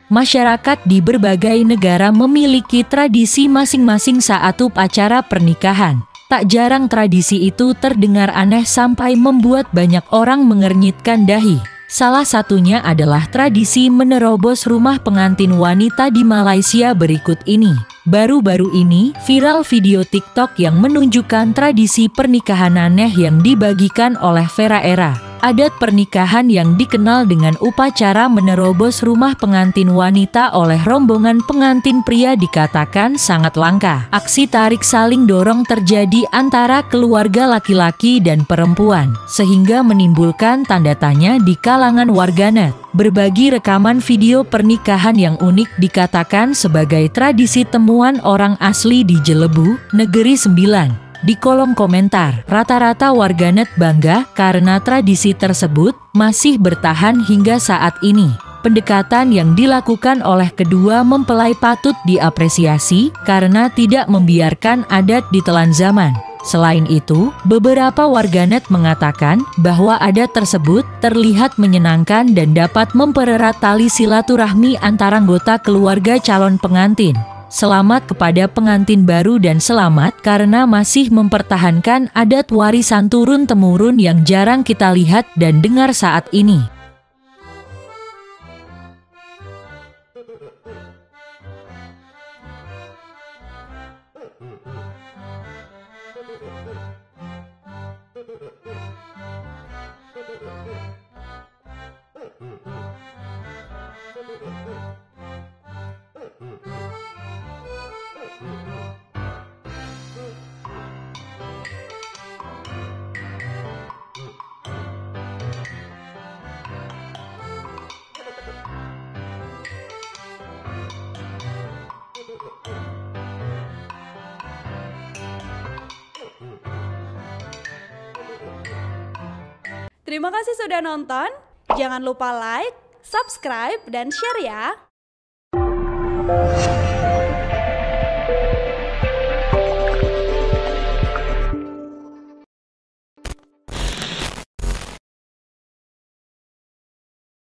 Masyarakat di berbagai negara memiliki tradisi masing-masing saat upacara pernikahan. Tak jarang tradisi itu terdengar aneh sampai membuat banyak orang mengernyitkan dahi. Salah satunya adalah tradisi menerobos rumah pengantin wanita di Malaysia berikut ini. Baru-baru ini, viral video TikTok yang menunjukkan tradisi pernikahan aneh yang dibagikan oleh Vera Era. Adat pernikahan yang dikenal dengan upacara menerobos rumah pengantin wanita oleh rombongan pengantin pria dikatakan sangat langka. Aksi tarik saling dorong terjadi antara keluarga laki-laki dan perempuan, sehingga menimbulkan tanda tanya di kalangan warganet. Berbagi rekaman video pernikahan yang unik dikatakan sebagai tradisi temuan orang asli di Jelebu, Negeri Sembilan. Di kolom komentar, rata-rata warganet bangga karena tradisi tersebut masih bertahan hingga saat ini. Pendekatan yang dilakukan oleh kedua mempelai patut diapresiasi karena tidak membiarkan adat ditelan zaman. Selain itu, beberapa warganet mengatakan bahwa adat tersebut terlihat menyenangkan dan dapat mempererat tali silaturahmi antara anggota keluarga calon pengantin. Selamat kepada pengantin baru dan selamat karena masih mempertahankan adat warisan turun-temurun yang jarang kita lihat dan dengar saat ini. Terima kasih sudah nonton. Jangan lupa like, subscribe, dan share ya.